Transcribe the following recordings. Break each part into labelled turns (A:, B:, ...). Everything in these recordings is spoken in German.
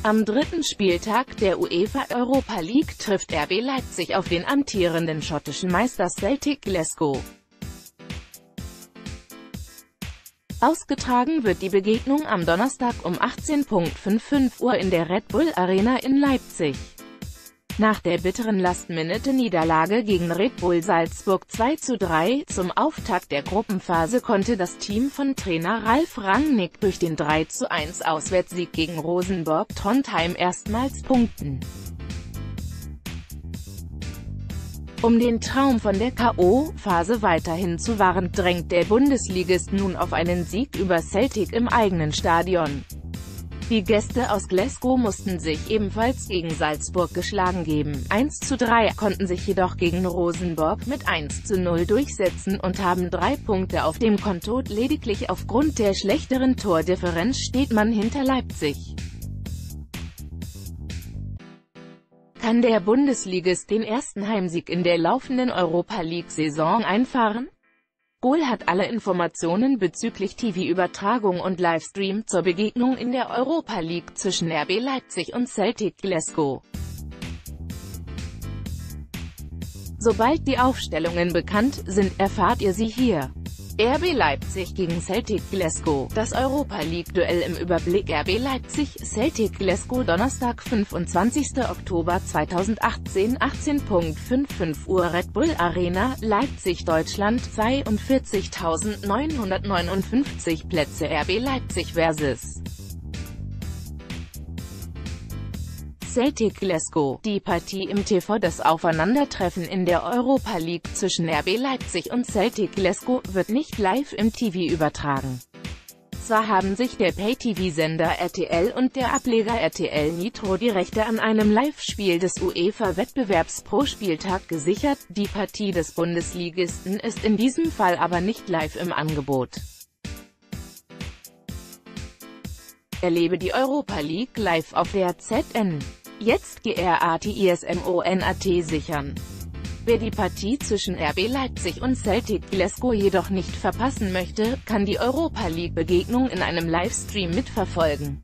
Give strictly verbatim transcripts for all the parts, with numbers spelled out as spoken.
A: Am dritten Spieltag der UEFA Europa League trifft R B Leipzig auf den amtierenden schottischen Meister Celtic Glasgow. Ausgetragen wird die Begegnung am Donnerstag um achtzehn Uhr fünfundfünfzig Uhr in der Red Bull Arena in Leipzig. Nach der bitteren Last-Minute-Niederlage gegen Red Bull Salzburg zwei zu drei zum Auftakt der Gruppenphase konnte das Team von Trainer Ralf Rangnick durch den drei zu eins Auswärtssieg gegen Rosenborg Trondheim erstmals punkten. Um den Traum von der K O-Phase weiterhin zu wahren, drängt der Bundesligist nun auf einen Sieg über Celtic im eigenen Stadion. Die Gäste aus Glasgow mussten sich ebenfalls gegen Salzburg geschlagen geben. eins zu drei konnten sich jedoch gegen Rosenborg mit eins zu null durchsetzen und haben drei Punkte auf dem Konto. Lediglich aufgrund der schlechteren Tordifferenz steht man hinter Leipzig. Kann der Bundesligist den ersten Heimsieg in der laufenden Europa-League-Saison einfahren? Goal hat alle Informationen bezüglich T V-Übertragung und Livestream zur Begegnung in der Europa League zwischen R B Leipzig und Celtic Glasgow. Sobald die Aufstellungen bekannt sind, erfahrt ihr sie hier. R B Leipzig gegen Celtic Glasgow. Das Europa-League-Duell im Überblick. R B Leipzig, Celtic Glasgow. Donnerstag, fünfundzwanzigster Oktober zweitausendachtzehn, achtzehn Uhr fünfundfünfzig Uhr. Red Bull Arena, Leipzig, Deutschland. zweiundvierzigtausendneunhundertneunundfünfzig Plätze. R B Leipzig versus Celtic Glasgow. Die Partie im T V. Das Aufeinandertreffen in der Europa League zwischen R B Leipzig und Celtic Glasgow wird nicht live im T V übertragen. Zwar haben sich der Pay-T V-Sender R T L und der Ableger R T L Nitro die Rechte an einem Live-Spiel des UEFA-Wettbewerbs pro Spieltag gesichert, die Partie des Bundesligisten ist in diesem Fall aber nicht live im Angebot. Erlebe die Europa League live auf der Z N. Jetzt gratismonat sichern. Wer die Partie zwischen R B Leipzig und Celtic Glasgow jedoch nicht verpassen möchte, kann die Europa League-Begegnung in einem Livestream mitverfolgen.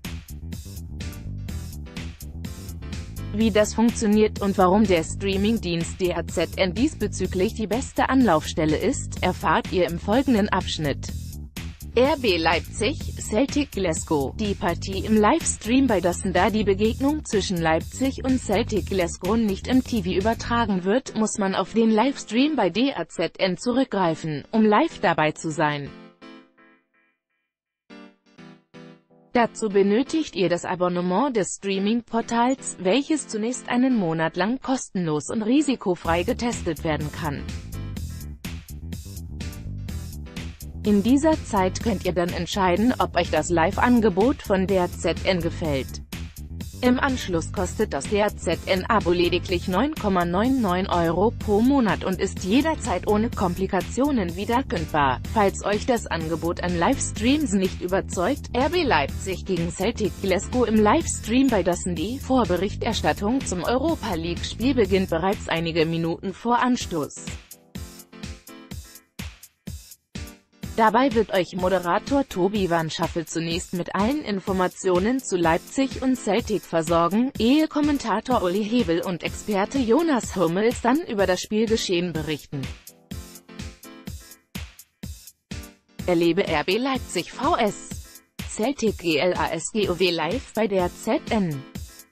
A: Wie das funktioniert und warum der Streamingdienst D A Z N diesbezüglich die beste Anlaufstelle ist, erfahrt ihr im folgenden Abschnitt. R B Leipzig, Celtic Glasgow. Die Partie im Livestream, bei dessen da die Begegnung zwischen Leipzig und Celtic Glasgow nicht im T V übertragen wird, muss man auf den Livestream bei D A Z N zurückgreifen, um live dabei zu sein. Dazu benötigt ihr das Abonnement des Streaming-Portals, welches zunächst einen Monat lang kostenlos und risikofrei getestet werden kann. In dieser Zeit könnt ihr dann entscheiden, ob euch das Live-Angebot von D A Z N gefällt. Im Anschluss kostet das D A Z N-Abo lediglich neun Komma neunundneunzig Euro pro Monat und ist jederzeit ohne Komplikationen wiederkündbar. Falls euch das Angebot an Livestreams nicht überzeugt, R B Leipzig gegen Celtic Glasgow im Livestream, bei dessen die Vorberichterstattung zum Europa League-Spiel beginnt bereits einige Minuten vor Anstoß. Dabei wird euch Moderator Tobi van Schaffel zunächst mit allen Informationen zu Leipzig und Celtic versorgen, ehe Kommentator Uli Hebel und Experte Jonas Hummels dann über das Spielgeschehen berichten. Erlebe R B Leipzig versus Celtic Glasgow live bei der Z N.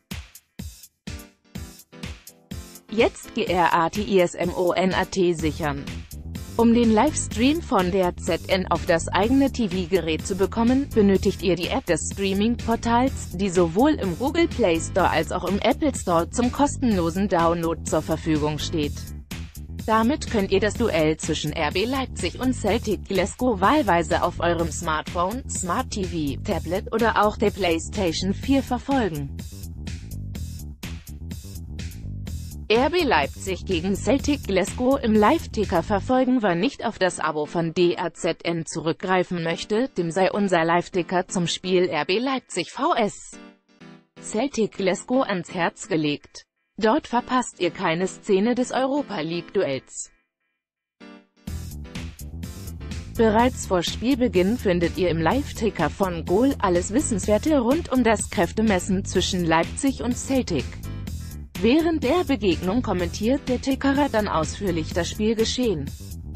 A: Jetzt gratismonat sichern. Um den Livestream von der Z N auf das eigene T V-Gerät zu bekommen, benötigt ihr die App des Streaming-Portals, die sowohl im Google Play Store als auch im Apple Store zum kostenlosen Download zur Verfügung steht. Damit könnt ihr das Duell zwischen R B Leipzig und Celtic Glasgow wahlweise auf eurem Smartphone, Smart T V, Tablet oder auch der PlayStation vier verfolgen. R B Leipzig gegen Celtic Glasgow im Live-Ticker verfolgen. Wer nicht auf das Abo von D A Z N zurückgreifen möchte, dem sei unser Live-Ticker zum Spiel R B Leipzig versus Celtic Glasgow ans Herz gelegt. Dort verpasst ihr keine Szene des Europa League-Duells. Bereits vor Spielbeginn findet ihr im Live-Ticker von Goal alles Wissenswerte rund um das Kräftemessen zwischen Leipzig und Celtic. Während der Begegnung kommentiert der Tickerer dann ausführlich das Spielgeschehen.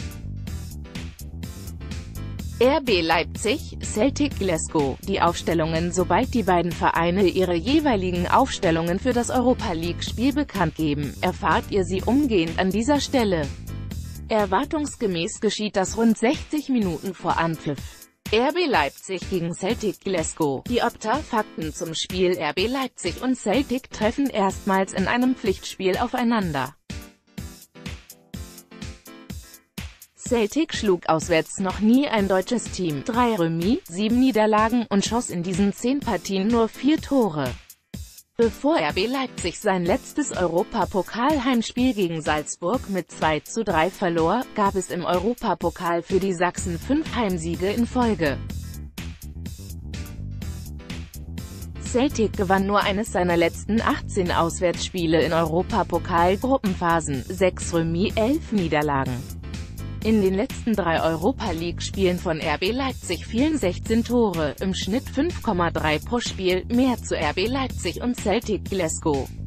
A: R B Leipzig, Celtic Glasgow. Die Aufstellungen. Sobald die beiden Vereine ihre jeweiligen Aufstellungen für das Europa-League-Spiel bekannt geben, erfahrt ihr sie umgehend an dieser Stelle. Erwartungsgemäß geschieht das rund sechzig Minuten vor Anpfiff. R B Leipzig gegen Celtic Glasgow. Die Opta-Fakten zum Spiel. R B Leipzig und Celtic treffen erstmals in einem Pflichtspiel aufeinander. Celtic schlug auswärts noch nie ein deutsches Team. Drei Remis, sieben Niederlagen und schoss in diesen zehn Partien nur vier Tore. Bevor R B Leipzig sein letztes Europapokal-Heimspiel gegen Salzburg mit zwei zu drei verlor, gab es im Europapokal für die Sachsen fünf Heimsiege in Folge. Celtic gewann nur eines seiner letzten achtzehn Auswärtsspiele in Europapokal-Gruppenphasen, sechs Remis, elf Niederlagen. In den letzten drei Europa-League-Spielen von R B Leipzig fielen sechzehn Tore, im Schnitt fünf Komma drei pro Spiel, mehr zu R B Leipzig und Celtic Glasgow.